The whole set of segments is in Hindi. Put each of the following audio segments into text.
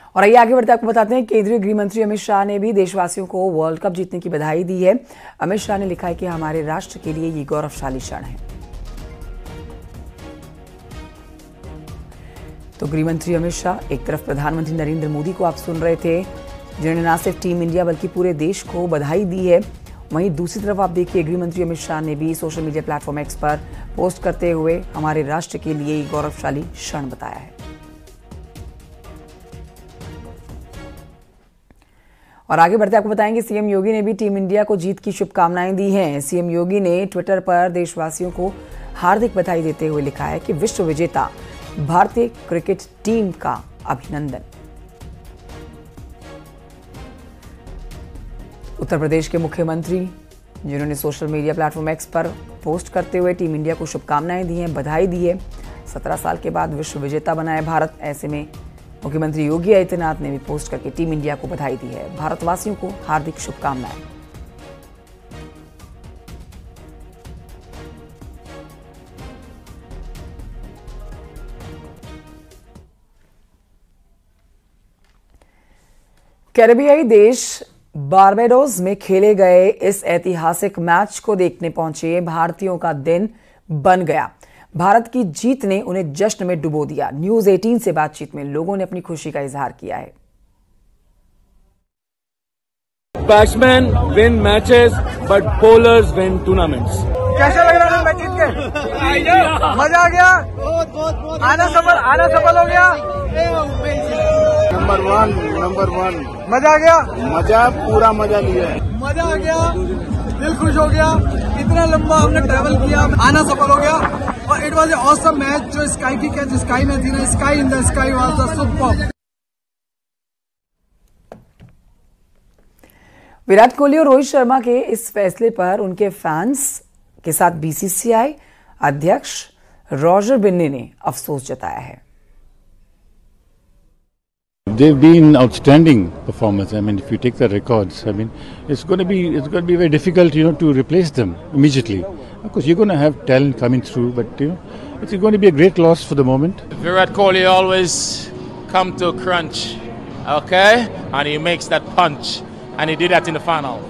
और आइए आगे बढ़ते आपको बताते हैं, केंद्रीय गृह मंत्री अमित शाह ने भी देशवासियों को वर्ल्ड कप जीतने की बधाई दी है। अमित शाह ने लिखा है कि हमारे राष्ट्र के लिए ये गौरवशाली क्षण है। तो गृह मंत्री अमित शाह, एक तरफ प्रधानमंत्री नरेंद्र मोदी को आप सुन रहे थे, जिन्होंने न सिर्फ टीम इंडिया बल्कि पूरे देश को बधाई दी है, वहीं दूसरी तरफ आप देखिए गृह मंत्री अमित शाह ने भी सोशल मीडिया प्लेटफॉर्म एक्स पर पोस्ट करते हुए हमारे राष्ट्र के लिए गौरवशाली क्षण बताया है। और आगे बढ़ते आपको बताएंगे, सीएम योगी ने भी टीम इंडिया को जीत की शुभकामनाएं दी हैं। सीएम योगी ने ट्विटर पर देशवासियों को हार्दिक बधाई देते हुए लिखा है कि विश्व विजेता भारतीय क्रिकेट टीम का अभिनंदन। उत्तर प्रदेश के मुख्यमंत्री, जिन्होंने सोशल मीडिया प्लेटफॉर्म एक्स पर पोस्ट करते हुए टीम इंडिया को शुभकामनाएं दी हैं, बधाई दी है। 17 साल के बाद विश्व विजेता बना है भारत। ऐसे में मुख्यमंत्री योगी आदित्यनाथ ने भी पोस्ट करके टीम इंडिया को बधाई दी है। भारतवासियों को हार्दिक शुभकामनाएं। कैरेबियाई देश बारबाडोस में खेले गए इस ऐतिहासिक मैच को देखने पहुंचे भारतीयों का दिन बन गया। भारत की जीत ने उन्हें जश्न में डुबो दिया। न्यूज 18 से बातचीत में लोगों ने अपनी खुशी का इजहार किया है। Batsman win matches but bowlers win tournaments. कैसा लग रहा है मैच जीत के? मजा आ गया, आना सफल हो गया। नंबर वन मजा आ गया, मजा पूरा मजा लिया है। मजा आ गया, दिल खुश हो गया। इतना लंबा हमने ट्रैवल किया, आना सफल हो गया। और it was a awesome match. जो स्काई की कैच स्काई में थी ना, Sky in the sky was the super. Virat Kohli और रोहित शर्मा के इस फैसले पर उनके फैंस के साथ बीसीसीआई अध्यक्ष रॉजर बिन्नी ने अफसोस जताया है। They've been outstanding performers. I mean, if you take the records, I mean, it's going to be very difficult, to replace them immediately. Of course, you're going to have talent coming through, but it's going to be a great loss for the moment. Virat Kohli always come to crunch, okay, and he makes that punch, and he did that in the final.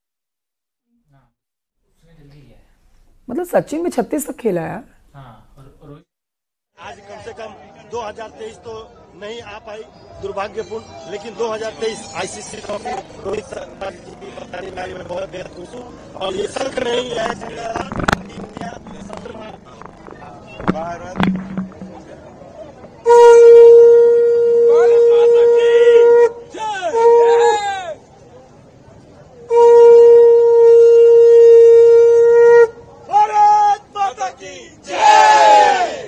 मतलब सचिन में 36 तक खेला यार। आज कम से कम 2023 तो नहीं आ पाई, दुर्भाग्यपूर्ण, लेकिन 2023 आईसीसी ट्रॉफी रोहित शर्मा जी की कप्तानी में बहुत बेहद खुश हूँ। और ये सत्र नहीं है, भारत माता की जय।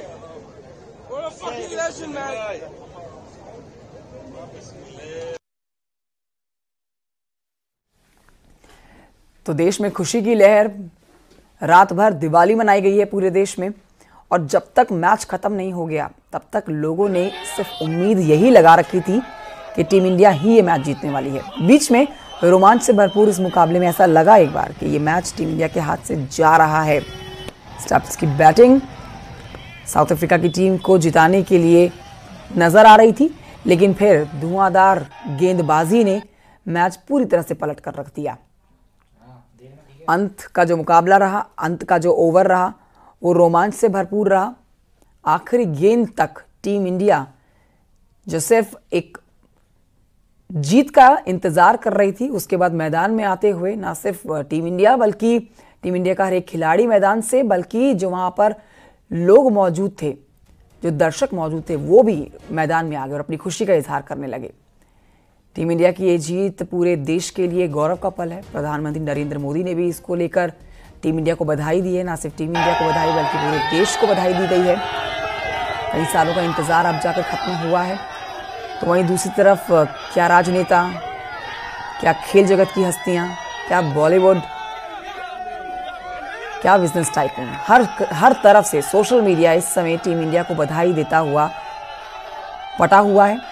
तो देश में खुशी की लहर, रात भर दिवाली मनाई गई है पूरे देश में। और जब तक मैच खत्म नहीं हो गया तब तक लोगों ने सिर्फ उम्मीद यही लगा रखी थी कि टीम इंडिया ही ये मैच जीतने वाली है। बीच में रोमांच से भरपूर इस मुकाबले में ऐसा लगा एक बार कि ये मैच टीम इंडिया के हाथ से जा रहा है। स्टब्स की बैटिंग साउथ अफ्रीका की टीम को जिताने के लिए नजर आ रही थी, लेकिन फिर धुआंधार गेंदबाजी ने मैच पूरी तरह से पलट कर रख दिया। अंत का जो मुकाबला रहा, अंत का जो ओवर रहा, वो रोमांच से भरपूर रहा। आखिरी गेंद तक टीम इंडिया जो सिर्फ एक जीत का इंतजार कर रही थी, उसके बाद मैदान में आते हुए ना सिर्फ टीम इंडिया बल्कि टीम इंडिया का हर एक खिलाड़ी मैदान से, बल्कि जो वहां पर लोग मौजूद थे, जो दर्शक मौजूद थे, वो भी मैदान में आ गए और अपनी खुशी का इजहार करने लगे। टीम इंडिया की ये जीत पूरे देश के लिए गौरव का पल है। प्रधानमंत्री नरेंद्र मोदी ने भी इसको लेकर टीम इंडिया को बधाई दी है। ना सिर्फ टीम इंडिया को बधाई बल्कि पूरे देश को बधाई दी गई है। कई सालों का इंतजार अब जाकर खत्म हुआ है। तो वहीं दूसरी तरफ क्या राजनेता, क्या खेल जगत की हस्तियां, क्या बॉलीवुड, क्या बिजनेस टाइकून, हर तरफ से सोशल मीडिया इस समय टीम इंडिया को बधाई देता हुआ पटा हुआ है।